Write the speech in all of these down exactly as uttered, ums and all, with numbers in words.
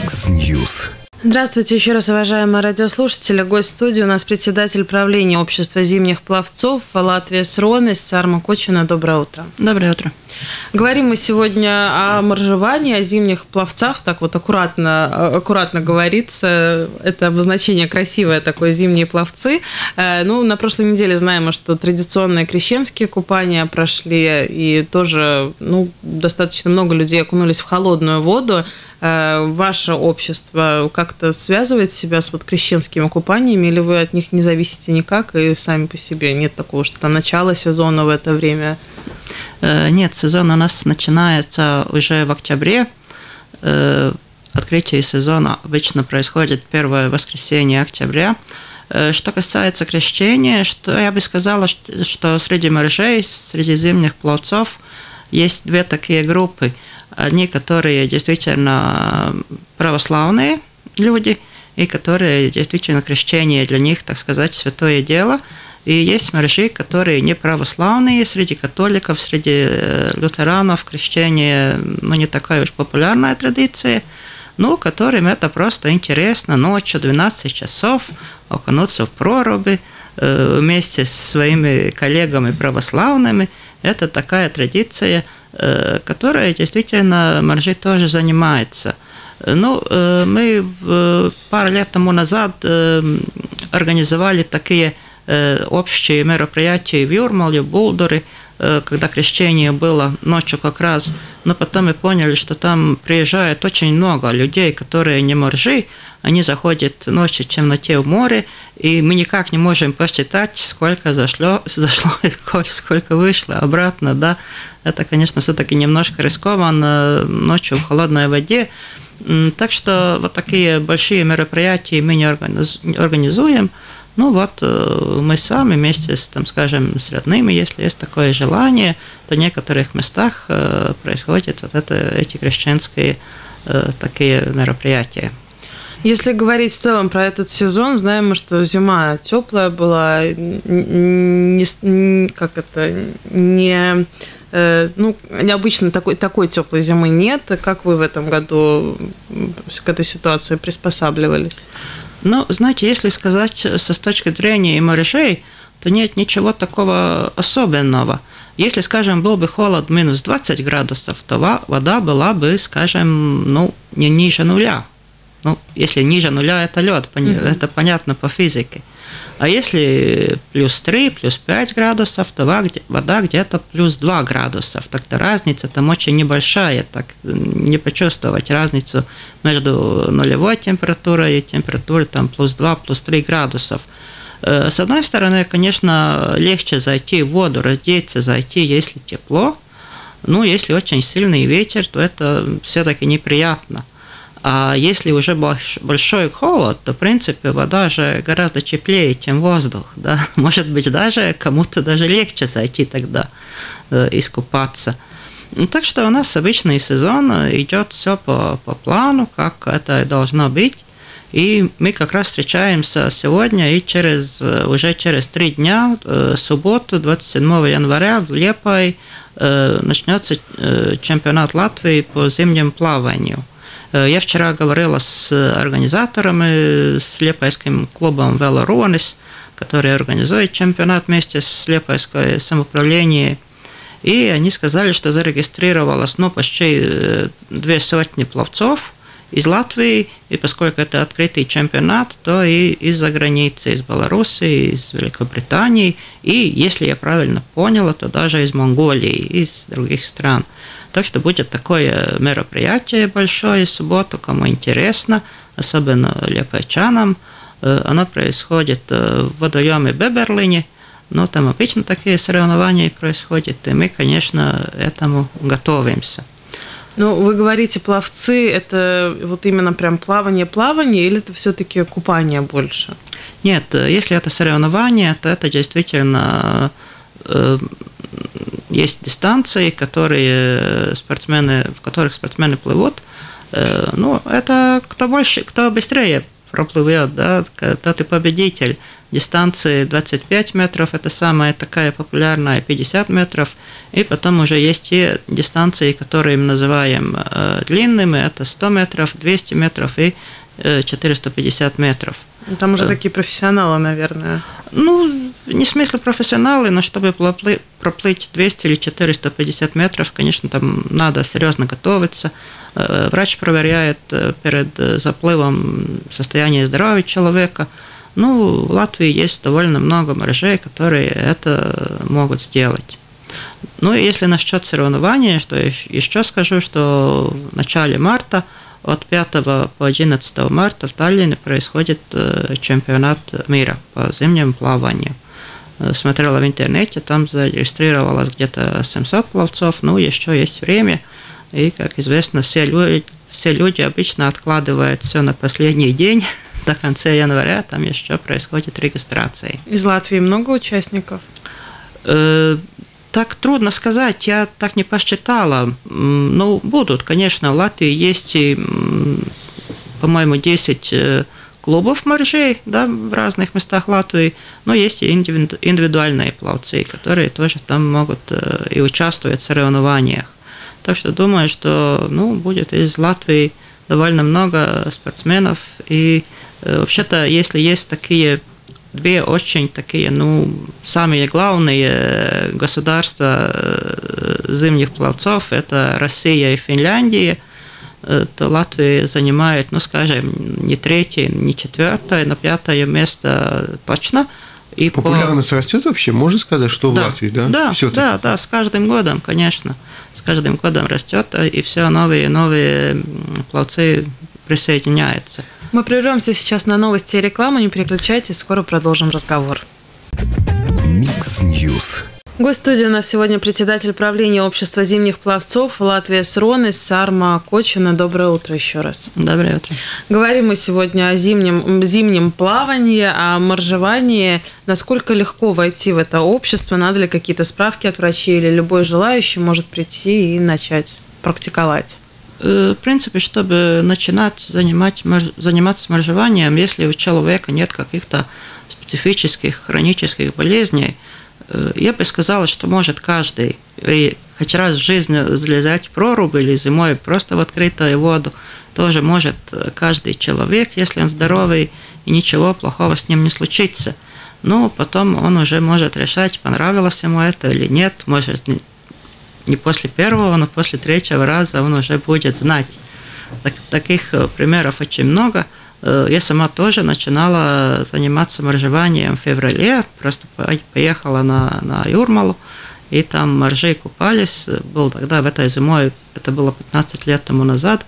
Яндекс.Ньюс. Здравствуйте еще раз, уважаемые радиослушатели. Гость студии у нас председатель правления общества зимних пловцов Латвия Сронис Сарма Кочина. Доброе утро. Доброе утро. Говорим мы сегодня о моржевании, о зимних пловцах. Так вот аккуратно, аккуратно говорится. Это обозначение красивое такое, зимние пловцы. Ну, на прошлой неделе знаем, что традиционные крещенские купания прошли. И тоже ну, достаточно много людей окунулись в холодную воду. Ваше общество как-то связывает себя с вот крещенскими купаниями, или вы от них не зависите никак и сами по себе? Нет такого, что там начало сезона в это время? Нет, сезон у нас начинается уже в октябре. Открытие сезона обычно происходит первое воскресенье октября. Что касается крещения, что я бы сказала, что среди моржей, среди зимних пловцов есть две такие группы. Одни, которые действительно православные люди, и которые действительно крещение для них, так сказать, святое дело. И есть моржи, которые не православные, среди католиков, среди лютеранов крещение ну, не такая уж популярная традиция, но которым это просто интересно ночью, двенадцать часов, окунуться в проруби вместе с своими коллегами православными. Это такая традиция, которая действительно моржи тоже занимается. Ну, мы пару лет тому назад организовали такие общие мероприятия в Юрмале, в Булдуре, когда крещение было ночью как раз, но потом мы поняли, что там приезжает очень много людей, которые не моржи, они заходят ночью в темноте в море, и мы никак не можем посчитать, сколько зашло, зашло и сколько вышло обратно, да. Это, конечно, все-таки немножко рискованно ночью в холодной воде, так что вот такие большие мероприятия мы не организуем. Ну вот мы сами вместе с, там, скажем, с родными, если есть такое желание, то в некоторых местах происходят вот это, эти крещенские такие мероприятия. Если говорить в целом про этот сезон, знаем мы, что зима теплая была, не, как это, не, ну, необычно такой, такой теплой зимы нет. Как вы в этом году к этой ситуации приспосабливались? Ну, знаете, если сказать со с точки зрения моржей, то нет ничего такого особенного. Если, скажем, был бы холод минус двадцать градусов, то вода была бы, скажем, ну, не ниже нуля. Ну, если ниже нуля, это лед, mm-hmm. это понятно по физике. А если плюс три, плюс пять градусов, то вода где-то плюс два градусов. Так-то разница там очень небольшая, так не почувствовать разницу между нулевой температурой и температурой там плюс два, плюс три градусов. С одной стороны, конечно, легче зайти в воду, раздеться, зайти, если тепло. Ну, если очень сильный ветер, то это все-таки неприятно. А если уже большой холод, то, в принципе, вода же гораздо теплее, чем воздух. Да? Может быть, даже кому-то даже легче зайти тогда э, искупаться. Так что у нас обычный сезон, идет все по, по плану, как это должно быть. И мы как раз встречаемся сегодня и через, уже через три дня, э, субботу, двадцать седьмого января, в Лиепае э, начнется э, чемпионат Латвии по зимнему плаванию. Я вчера говорила с организаторами, с Лиепайским клубом «Велоронис», который организует чемпионат вместе с Лиепайским самоуправлением. И они сказали, что зарегистрировалось ну, почти две сотни пловцов из Латвии. И поскольку это открытый чемпионат, то и из-за границы, из Беларуси, из Великобритании. И, если я правильно поняла, то даже из Монголии, из других стран. Так что будет такое мероприятие большое в субботу, кому интересно, особенно лиепайчанам. Оно происходит в водоеме Беберлине, но там обычно такие соревнования происходят, и мы, конечно, этому готовимся. Ну, вы говорите, пловцы, это вот именно прям плавание-плавание, или это все-таки купание больше? Нет, если это соревнование, то это действительно... Есть дистанции, которые спортсмены, в которых спортсмены плывут. Ну, это кто больше, кто быстрее проплывет, да, когда ты победитель дистанции двадцать пять метров, это самая такая популярная, пятьдесят метров, и потом уже есть те дистанции, которые мы называем э, длинными, это сто метров, двести метров и э, четыреста пятьдесят метров. Там уже такие профессионалы, наверное. Ну, не в смысле профессионалы, но чтобы проплыть двести или четыреста пятьдесят метров, конечно, там надо серьезно готовиться. Врач проверяет перед заплывом состояние здоровья человека. Ну, в Латвии есть довольно много моржей, которые это могут сделать. Ну, и если насчет соревнований, то еще скажу, что в начале марта, от пятого по одиннадцатое марта в Таллине происходит чемпионат мира по зимнему плаванию. Смотрела в интернете, там зарегистрировалось где-то семьсот пловцов, ну, еще есть время. И, как известно, все люди, все люди обычно откладывают все на последний день, до конца января, там еще происходит регистрация. Из Латвии много участников? Э, так трудно сказать, я так не посчитала. Ну, будут, конечно, в Латвии есть, по-моему, десять клубов моржей, да, в разных местах Латвии, но есть и индивидуальные пловцы, которые тоже там могут и участвовать в соревнованиях. Так что думаю, что, ну, будет из Латвии довольно много спортсменов. И э, вообще-то, если есть такие две очень такие, ну, самые главные государства зимних пловцов, это Россия и Финляндия, то Латвия занимает, ну, скажем, не третье, не четвертое, но пятое место точно. И популярность по... растет вообще, можно сказать, что да, в Латвии, да? Да, да, да, с каждым годом, конечно. С каждым годом растет, и все новые и новые пловцы присоединяются. Мы прервемся сейчас на новости и рекламу, не переключайтесь, скоро продолжим разговор. Микс Ньюс. Гость студии у нас сегодня председатель правления общества зимних пловцов Латвия Сронис Сарма Кочина. Доброе утро еще раз. Доброе утро. Говорим мы сегодня о зимнем, зимнем плавании, о моржевании. Насколько легко войти в это общество? Надо ли какие-то справки от врачей или любой желающий может прийти и начать практиковать? В принципе, чтобы начинать занимать, заниматься моржеванием, если у человека нет каких-то специфических хронических болезней, я бы сказала, что может каждый и хоть раз в жизни залезать в прорубь или зимой просто в открытую воду, тоже может каждый человек, если он здоровый и ничего плохого с ним не случится. Но потом он уже может решать, понравилось ему это или нет, может не после первого, но после третьего раза он уже будет знать. Так, таких примеров очень много. Я сама тоже начинала заниматься моржеванием в феврале, просто поехала на, на Юрмалу, и там моржи купались. Был тогда, в этой зимой, это было пятнадцать лет тому назад,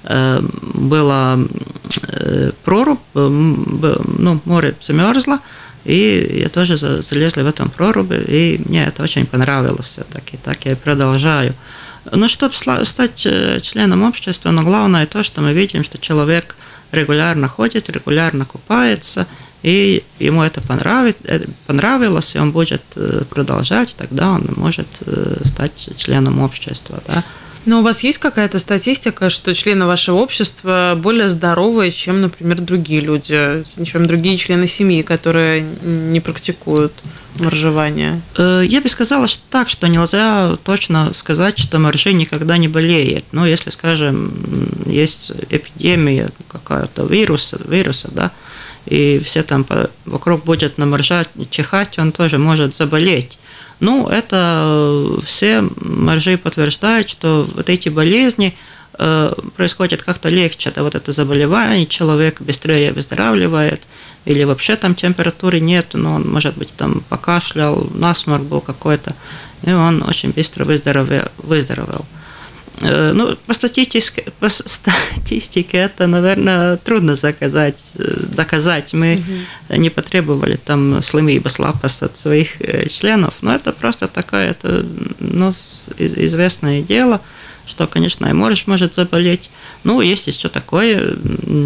была прорубь, ну, море замерзло, и я тоже залезла в эту прорубь, и мне это очень понравилось все-таки, так я и продолжаю. Но чтобы стать членом общества, но главное то, что мы видим, что человек регулярно ходит, регулярно купается, и ему это понравилось, и он будет продолжать, тогда он может стать членом общества. Да. Но у вас есть какая-то статистика, что члены вашего общества более здоровые, чем, например, другие люди, чем другие члены семьи, которые не практикуют моржевание? Я бы сказала что так, что нельзя точно сказать, что моржи никогда не болеет. Но если, скажем, есть эпидемия какая-то вируса, вируса, да, и все там вокруг будет на моржа чихать, он тоже может заболеть. Ну, это все моржи подтверждают, что вот эти болезни э, происходят как-то легче. Это вот это заболевание, человек быстрее выздоравливает, или вообще там температуры нет, но он, может быть, там покашлял, насморк был какой-то, и он очень быстро выздоровел. выздоровел. Э, ну, по статистике, по статистике это, наверное, трудно заказать, доказать. Мы mm-hmm. не потребовали там слимības lapas от своих членов, но это просто такое, это, ну, известное дело, что, конечно, и морж может заболеть. Ну, есть еще такое,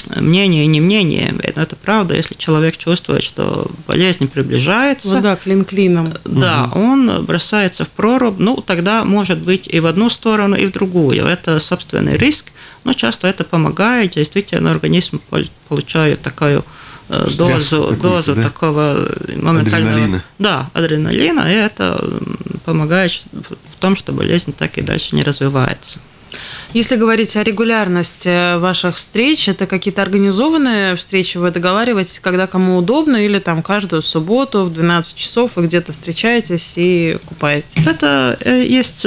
мнение и не мнение, но это правда, если человек чувствует, что болезнь приближается, ну да, клин клином. Да, угу. Он бросается в прорубь, ну, тогда может быть и в одну сторону, и в другую. Это собственный риск, но часто это помогает, действительно организм получает такую дозу, дозу да? такого моментального... Адреналина. Да, адреналина, и это помогает в том, что болезнь так и дальше не развивается. Если говорить о регулярности ваших встреч, это какие-то организованные встречи, вы договариваетесь, когда кому удобно, или там каждую субботу в двенадцать часов вы где-то встречаетесь и купаетесь? Это есть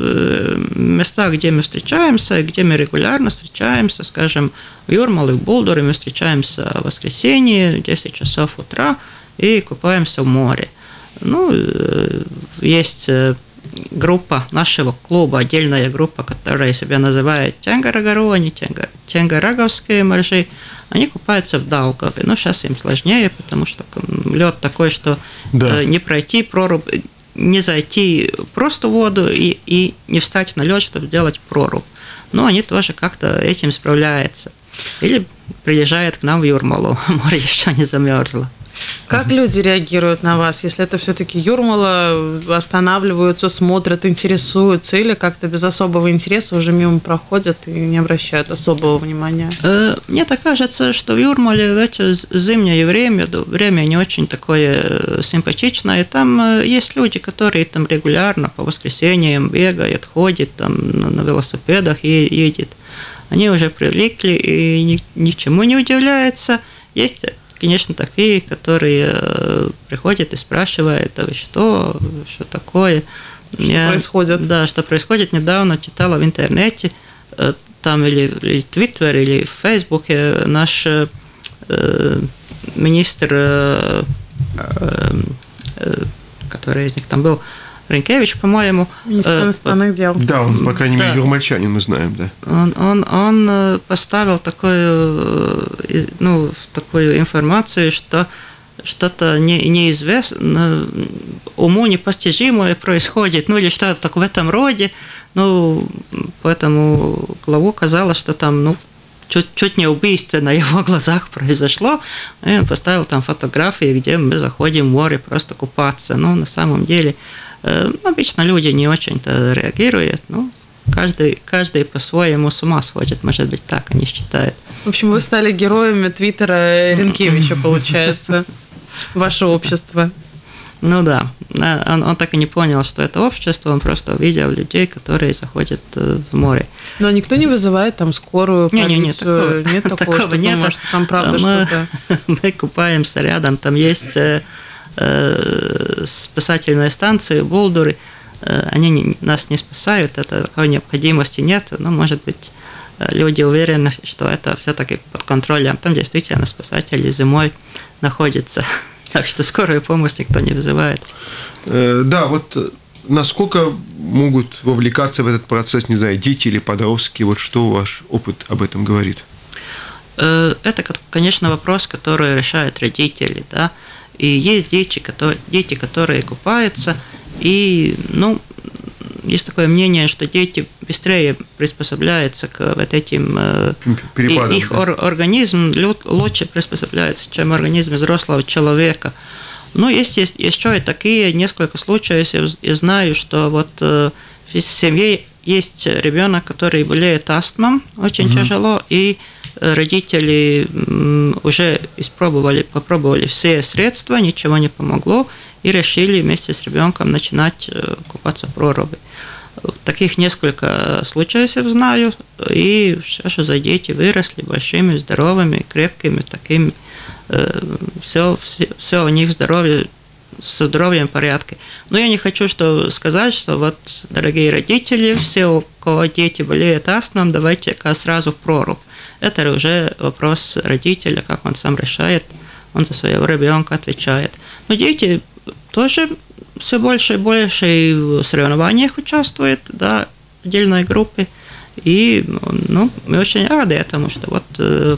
места, где мы встречаемся, где мы регулярно встречаемся, скажем, в Юрмале, в Болдуре мы встречаемся в воскресенье в десять часов утра и купаемся в море. Ну, есть группа нашего клуба, отдельная группа, которая себя называет Тенгарагарони, Тенгараговские моржи, они купаются в Даугаве. Но сейчас им сложнее, потому что лед такой, что да. не пройти прорубь, не зайти просто в воду и, и не встать на лед, чтобы сделать прорубь. Но они тоже как-то этим справляются. Или приезжают к нам в Юрмалу, море еще не замерзло. Как люди реагируют на вас, если это все-таки Юрмала, останавливаются, смотрят, интересуются, или как-то без особого интереса уже мимо проходят и не обращают особого внимания? Мне так кажется, что в Юрмале в это зимнее время, время не очень такое симпатичное, и там есть люди, которые там регулярно по воскресеньям бегают, ходят, там на велосипедах едут. Они уже привыкли и ни, ничему не удивляются. Есть, конечно, такие, которые приходят и спрашивают, а вы что, что такое? Что Я, происходит? Да, что происходит. Недавно читала в интернете, там или, или в Твиттере, или в Фейсбуке наш э, министр, э, э, который из них там был, Ренкевич, по-моему. Министр иностранных дел. Да, он, по крайней мере, да. юрмальчанин, мы знаем, да. Он, он, он поставил такую, ну, такую информацию, что что-то не, неизвестно, уму непостижимое происходит, ну, или что-то так в этом роде. Ну, поэтому главу казалось, что там, ну, Чуть, чуть не убийство на его глазах произошло, и он поставил там фотографии, где мы заходим в море просто купаться. Но на самом деле э, обычно люди не очень-то реагируют, ну, каждый, каждый по-своему с ума сходит, может быть, так они считают. В общем, вы стали героями твиттера Ренкевича, получается, ваше общество. Ну да, он, он так и не понял, что это общество, он просто увидел людей, которые заходят в море. Но никто не вызывает там скорую, полицию? Не, не, не, такого, нет такого, такого что нет. Может, там правда мы, что-то? Мы купаемся рядом, там есть э, э, спасательная станция в Болдуре, э, они не, нас не спасают, это такой необходимости нет, но, может быть, люди уверены, что это все-таки под контролем, там действительно спасатели зимой находятся. Так что скорую помощь никто не вызывает. Да, вот насколько могут вовлекаться в этот процесс, не знаю, дети или подростки, вот что ваш опыт об этом говорит? Это, конечно, вопрос, который решают родители, да. И есть дети, которые, дети, которые купаются, и, ну, есть такое мнение, что дети быстрее приспособляются к вот этим перепадам. Их да? организм лучше приспособляется, чем организм взрослого человека. Но есть, есть еще и такие несколько случаев, я знаю, что вот в семье есть ребенок, который болеет астмом, очень угу. тяжело, и родители уже испробовали, попробовали все средства, ничего не помогло, и решили вместе с ребенком начинать купаться в проруби. Таких несколько случаев я знаю, и сейчас уже дети выросли большими, здоровыми, крепкими, такими, все, все, все у них здоровье, со здоровьем в порядке. Но я не хочу что сказать, что вот, дорогие родители, все, у кого дети болеют астмом, давайте-ка сразу в прорубь. Это уже вопрос родителя, как он сам решает, он за своего ребенка отвечает. Но дети тоже все больше и больше в соревнованиях участвуют, да, в отдельной группе. И, ну, мы очень рады этому, что вот э,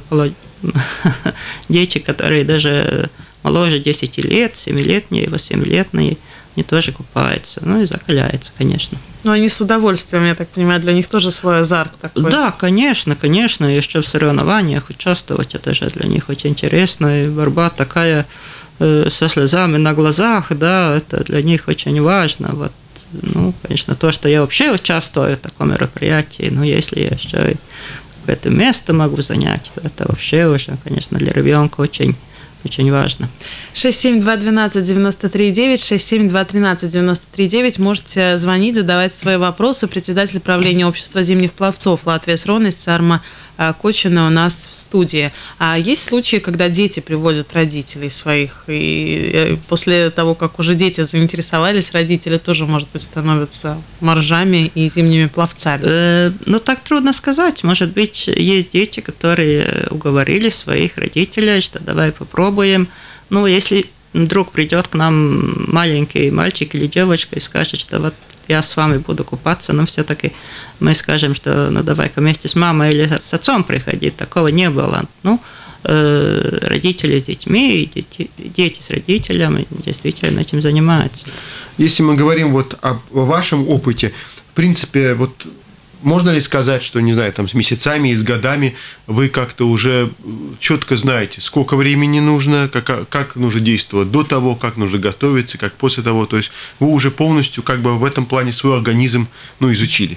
дети, которые даже моложе десяти лет, семилетние, восьмилетние, они тоже купаются, ну и закаляются, конечно. Но они с удовольствием, я так понимаю, для них тоже свой азарт такой. Да, конечно, конечно, еще в соревнованиях участвовать, это же для них очень интересно, и борьба такая э, со слезами на глазах, да, это для них очень важно. Вот, ну, конечно, то, что я вообще участвую в таком мероприятии, но если я еще и какое-то место могу занять, то это вообще уже, конечно, для ребенка очень Очень важно. шесть семь два двенадцать девяносто три девять, шесть семь два тринадцать девяносто три девять. Можете звонить, задавать свои вопросы. Председатель правления общества зимних пловцов Латвии Сронис Сарма Кочина у нас в студии. А есть случаи, когда дети приводят родителей своих, и после того, как уже дети заинтересовались, родители тоже, может быть, становятся моржами и зимними пловцами? Э, ну, так трудно сказать. Может быть, есть дети, которые уговорили своих родителей, что давай попробуем. Ну, если вдруг придет к нам маленький мальчик или девочка и скажет, что вот я с вами буду купаться, но все-таки мы скажем, что ну давай-ка вместе с мамой или с отцом приходить. Такого не было. Ну, э, родители с детьми, и дети, дети с родителями действительно этим занимаются. Если мы говорим вот о вашем опыте, в принципе, вот можно ли сказать, что, не знаю, там с месяцами и с годами вы как-то уже четко знаете, сколько времени нужно, как, как нужно действовать до того, как нужно готовиться, как после того, то есть вы уже полностью как бы в этом плане свой организм, ну, изучили?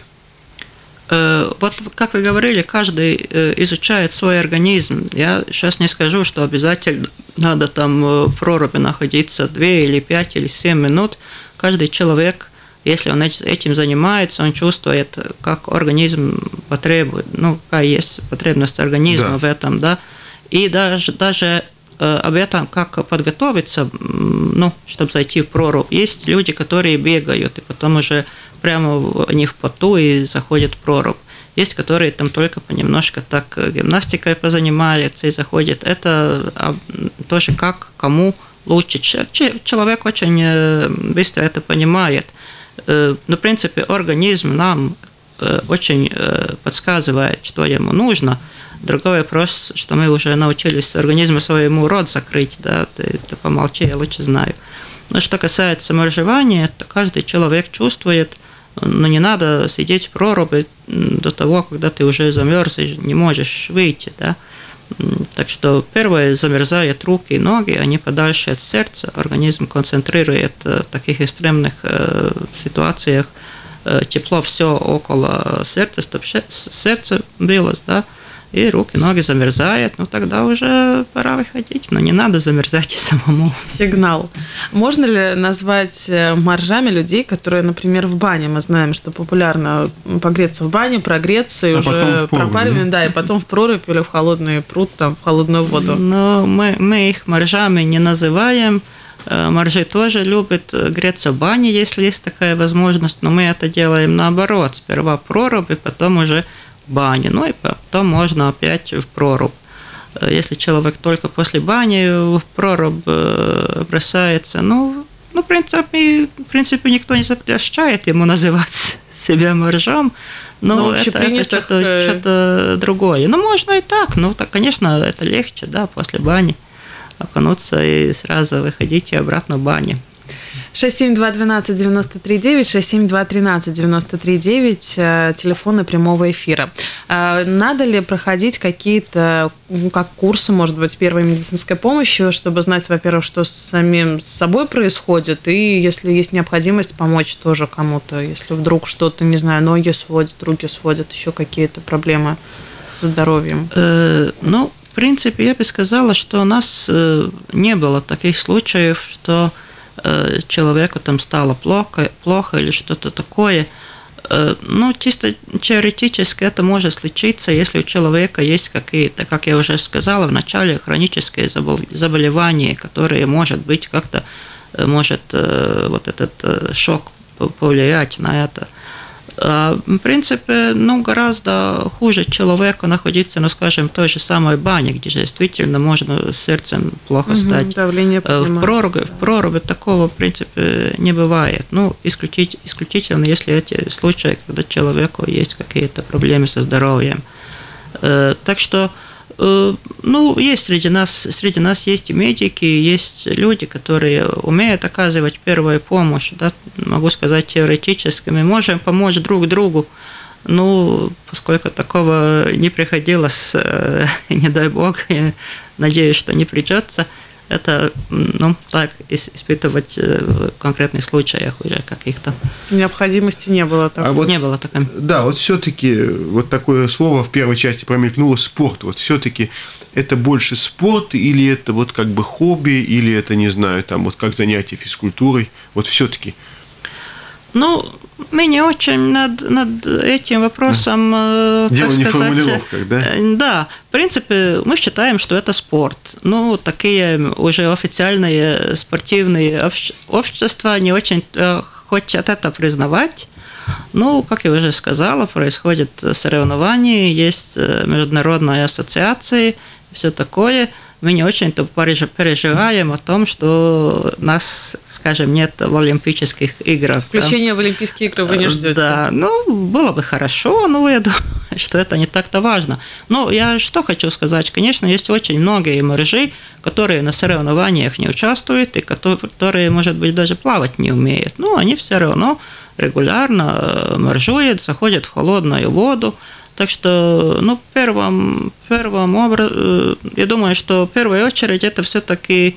Вот, как вы говорили, каждый изучает свой организм. Я сейчас не скажу, что обязательно надо там в проруби находиться две или пять или семь минут. Каждый человек, если он этим занимается, он чувствует, как организм потребует, ну, какая есть потребность организма да. в этом, да. И даже, даже об этом, как подготовиться, ну, чтобы зайти в прорубь. Есть люди, которые бегают, и потом уже прямо они в поту и заходят в прорубь. Есть, которые там только понемножко так гимнастикой позанимаются и заходят. Это тоже как, кому лучше. Человек очень быстро это понимает. Но, в принципе, организм нам очень подсказывает, что ему нужно. Другой вопрос, что мы уже научились организму своему рот закрыть, да, ты, ты помолчи, я лучше знаю. Но что касается моржевания, то каждый человек чувствует, но не надо сидеть в проруби до того, когда ты уже замерз и не можешь выйти, да. Так что первое, замерзают руки и ноги, они подальше от сердца, организм концентрирует в таких экстремных э, ситуациях э, тепло все около сердца, чтобы сердце билось, да, и руки, ноги замерзают, ну тогда уже пора выходить, но не надо замерзать и самому. Сигнал. Можно ли назвать моржами людей, которые, например, в бане, мы знаем, что популярно погреться в бане, прогреться и а уже пропариваем, да? да, и потом в прорубь или в холодный пруд, там, в холодную воду? Но мы, мы их моржами не называем. Моржи тоже любят греться в бане, если есть такая возможность, но мы это делаем наоборот. Сперва прорубь, и потом уже бани, ну и потом можно опять в прорубь. Если человек только после бани в прорубь бросается, ну, ну в, принципе, в принципе, никто не запрещает ему называть себя моржом, но, но это, это что-то, что-то другое. Ну, можно и так, ну, так, конечно, это легче, да, после бани окунуться и сразу выходить и обратно в баню. шесть семь два двенадцать девяносто три девять, шесть семь два тринадцать девяносто три девять, телефоны прямого эфира. Надо ли проходить какие-то, ну, как курсы, может быть, первой медицинской помощи, чтобы знать, во-первых, что с самим с собой происходит, и если есть необходимость, помочь тоже кому-то, если вдруг что-то, не знаю, ноги сводят, руки сводят, еще какие-то проблемы со здоровьем? Э, ну, в принципе, я бы сказала, что у нас не было таких случаев, что человеку там стало плохо, плохо или что-то такое. Ну, чисто теоретически это может случиться, если у человека есть какие-то, как я уже сказала, в начале хронические заболевания, которые, может быть, как-то может вот этот шок повлиять на это. В принципе, ну, гораздо хуже человеку находиться, ну, скажем, в той же самой бане, где же действительно можно с сердцем плохо угу, стать. Давление в проруби, в проруби такого, в принципе, не бывает. Ну, исключить, исключительно, если эти случаи, когда человеку есть какие-то проблемы со здоровьем. Так что Ну, есть среди нас, среди нас есть и медики, есть люди, которые умеют оказывать первую помощь, да, могу сказать, теоретически. Мы можем помочь друг другу, ну, поскольку такого не приходилось, не дай бог, я надеюсь, что не придется, это, ну, так, испытывать в конкретных случаях уже каких-то. Необходимости не было такой. А вот, не было такой. Да, вот все-таки вот такое слово в первой части промелькнуло — спорт. Вот все-таки это больше спорт, или это вот как бы хобби, или это, не знаю, там вот как занятие физкультурой. Вот все-таки. Ну, мы не очень над, над этим вопросом, дело так не сказать, в формулировках, да? Да, в принципе, мы считаем, что это спорт. Ну, такие уже официальные спортивные общества не очень хотят это признавать. Ну, как я уже сказала, происходят соревнования, есть международные ассоциации, все такое. Мы не очень-то переживаем о том, что нас, скажем, нет в Олимпийских играх. Включение да? в Олимпийские игры вы не ждете? Да, ну, было бы хорошо, но я думаю, что это не так-то важно. Но я что хочу сказать, конечно, есть очень многие моржи, которые на соревнованиях не участвуют и которые, может быть, даже плавать не умеют. Но они все равно регулярно моржуют, заходят в холодную воду. Так что, ну, первым, первым образом, я думаю, что в первую очередь это все-таки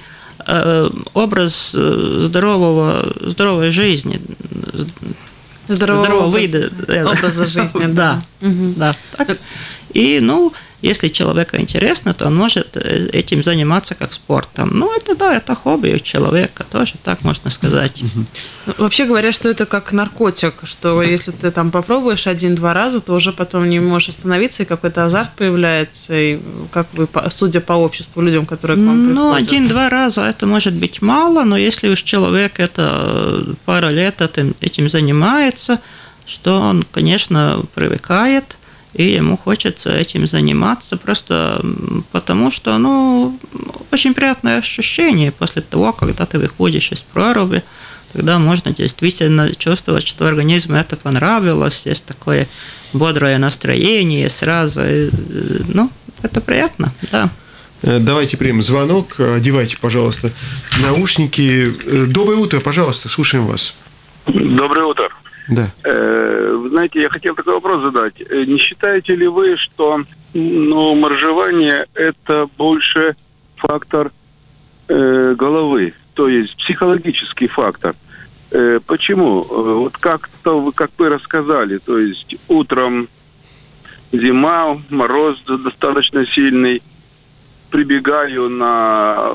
образ здорового, здоровой жизни, здорового, здорового образ, вида. Образа жизни. Да, угу. да. Так. И, ну, если человеку интересно, то он может этим заниматься как спортом. Ну, это да, это хобби у человека, тоже так можно сказать. Вообще говорят, что это как наркотик, что если ты там попробуешь один-два раза, то уже потом не можешь остановиться, и какой-то азарт появляется, и как вы, судя по обществу, людям, которые к вам приходят. Ну, один-два раза это может быть мало, но если уж человек это пару лет этим, этим занимается, что он, конечно, привыкает, и ему хочется этим заниматься просто потому, что, ну, очень приятное ощущение после того, когда ты выходишь из проруби, тогда можно действительно чувствовать, что организму это понравилось, есть такое бодрое настроение сразу, ну, это приятно, да. Давайте примем звонок, одевайте, пожалуйста, наушники. Доброе утро, пожалуйста, слушаем вас. Доброе утро. Да. Вы знаете, я хотел такой вопрос задать. Не считаете ли вы, что, ну, моржевание – это больше фактор э, головы, то есть психологический фактор? Э, почему? Вот как-то, как вы рассказали, то есть утром зима, мороз достаточно сильный, прибегаю на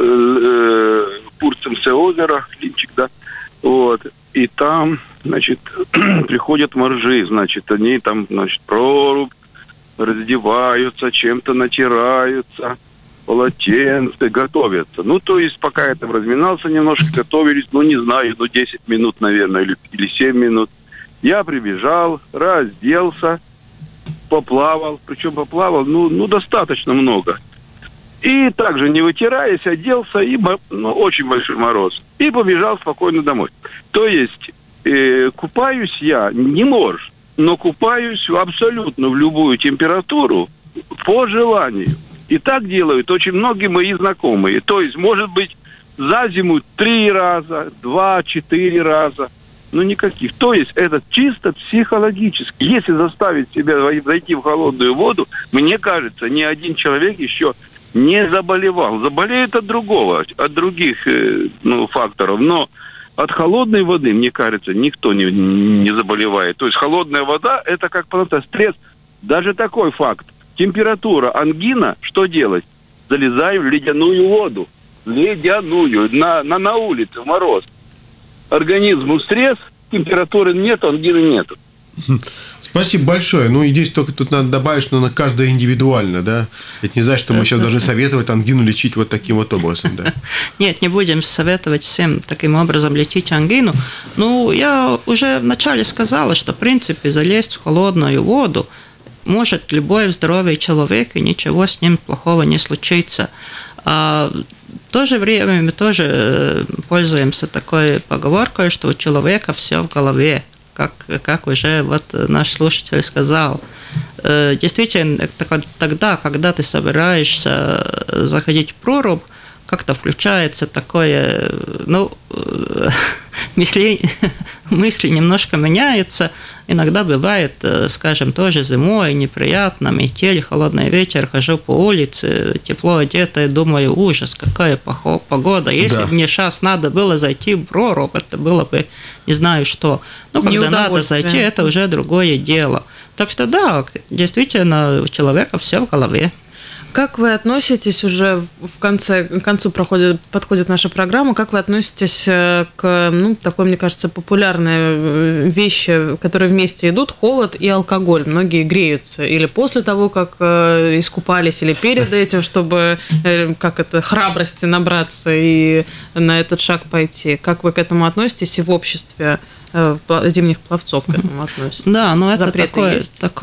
э, Пурцемсе озеро, Клинчик, да, вот, и там, значит, приходят моржи, значит, они там, значит, прорубь, раздеваются, чем-то натираются, полотенце, готовятся. Ну, то есть, пока я там разминался немножко, готовились, ну, не знаю, ну, десять минут, наверное, или, или семь минут. Я прибежал, разделся, поплавал, причем поплавал, ну, ну, достаточно много. И также, не вытираясь, оделся, и, ну, очень большой мороз. И побежал спокойно домой. То есть, э, купаюсь я, не морж, но купаюсь абсолютно в любую температуру по желанию. И так делают очень многие мои знакомые. То есть, может быть, за зиму три раза, два, четыре раза, но никаких. То есть, это чисто психологически. Если заставить себя зайти в холодную воду, мне кажется, ни один человек еще не заболевал. Заболеет от другого, от других э, ну, факторов. Но от холодной воды, мне кажется, никто не, не заболевает. То есть холодная вода – это как просто стресс. Даже такой факт. Температура, ангина, что делать? Залезаю в ледяную воду. Ледяную. На, на, на улице, в мороз. Организму стресс, температуры нет, ангины нет. Спасибо большое. Ну, и здесь только тут надо добавить, что на каждое индивидуально, да? Это не значит, что мы сейчас должны советовать ангину лечить вот таким вот образом, да? Нет, не будем советовать всем таким образом лечить ангину. Ну, я уже вначале сказала, что, в принципе, залезть в холодную воду может любой здоровый человек, и ничего с ним плохого не случится. А в то же время мы тоже пользуемся такой поговоркой, что у человека все в голове. Как, как уже вот наш слушатель сказал, Действительно, тогда, когда ты собираешься заходить в прорубь, как-то включается такое, ну, мысли, мысли немножко меняются. Иногда бывает, скажем, тоже зимой неприятно, метель, холодный вечер, хожу по улице, тепло одетая, думаю, ужас, какая погода. Если бы да. мне сейчас надо было зайти в прорубь, это было бы не знаю что. Но когда надо зайти, это уже другое дело. Так что да, действительно, у человека все в голове. Как вы относитесь уже в конце, к концу проходит, подходит наша программа, как вы относитесь к, ну, такой, мне кажется, популярной вещи, которые вместе идут, холод и алкоголь. Многие греются или после того, как искупались, или перед этим, чтобы, как это, храбрости набраться и на этот шаг пойти. Как вы к этому относитесь и в обществе зимних пловцов к этому относятся? Да, но это такое,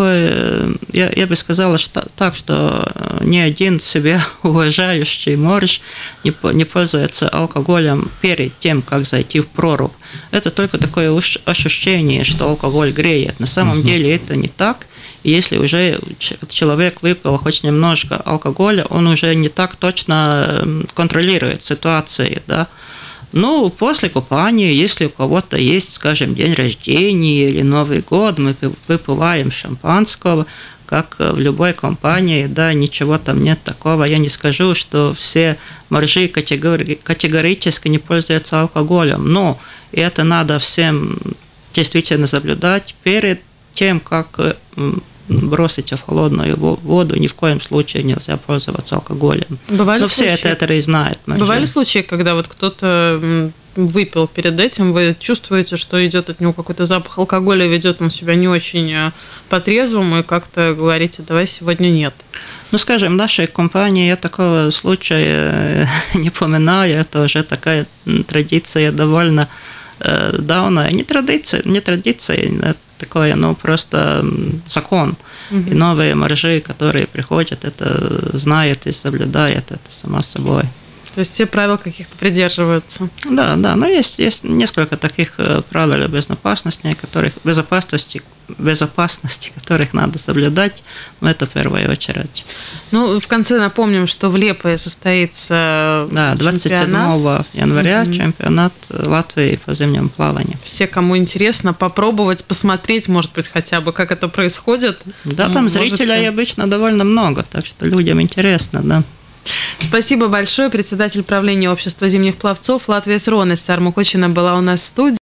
такое я, я бы сказала что, так, что ни один себя уважающий морж не, не пользуется алкоголем перед тем, как зайти в прорубь. Это только такое ощущение, что алкоголь греет. На самом uh-huh. деле это не так. И если уже человек выпил хоть немножко алкоголя, он уже не так точно контролирует ситуацию, да. Ну, после купания, если у кого-то есть, скажем, день рождения или Новый год, мы выпиваем шампанского, как в любой компании, да, ничего там нет такого. Я не скажу, что все моржи категори- категорически не пользуются алкоголем, но это надо всем действительно соблюдать перед тем, как бросить в холодную воду, ни в коем случае нельзя пользоваться алкоголем. Бывали Но случаи, все это, это и знают. Бывали случаи, когда вот кто-то выпил перед этим, вы чувствуете, что идет от него какой-то запах алкоголя, ведет он себя не очень по-трезвому, и как-то говорите, давай сегодня нет? Ну, скажем, в нашей компании я такого случая не поминаю, это уже такая традиция довольно давно. Не традиция, не традиция, такое, ну, просто закон. Mm-hmm. И новые моржи, которые приходят, это знают и соблюдают, это само собой. То есть все правил каких-то придерживаются? Да, да, но есть, есть несколько таких правил безопасности, которых, безопасности, безопасности, которых надо соблюдать, но это в первую очередь. Ну, в конце напомним, что в Лепое состоится да, двадцать седьмого января mm-hmm. чемпионат Латвии по зимнему плаванию. Все, кому интересно, попробовать, посмотреть, может быть, хотя бы, как это происходит. Да, там можете... зрителей обычно довольно много, так что людям интересно, да. Спасибо большое. Председатель правления общества зимних пловцов Латвijas Ruonis Сарма Кочина была у нас в студии.